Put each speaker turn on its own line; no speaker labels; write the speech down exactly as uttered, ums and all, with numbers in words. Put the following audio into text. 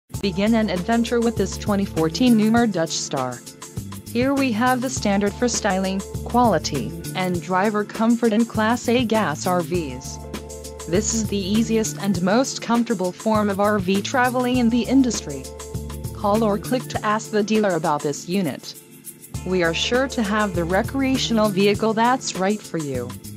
Begin an adventure with this twenty fourteen Newmar Dutch Star. Here we have the standard for styling, quality, and driver comfort in Class A gas R Vs. This is the easiest and most comfortable form of R V traveling in the industry. Call or click to ask the dealer about this unit. We are sure to have the recreational vehicle that's right for you.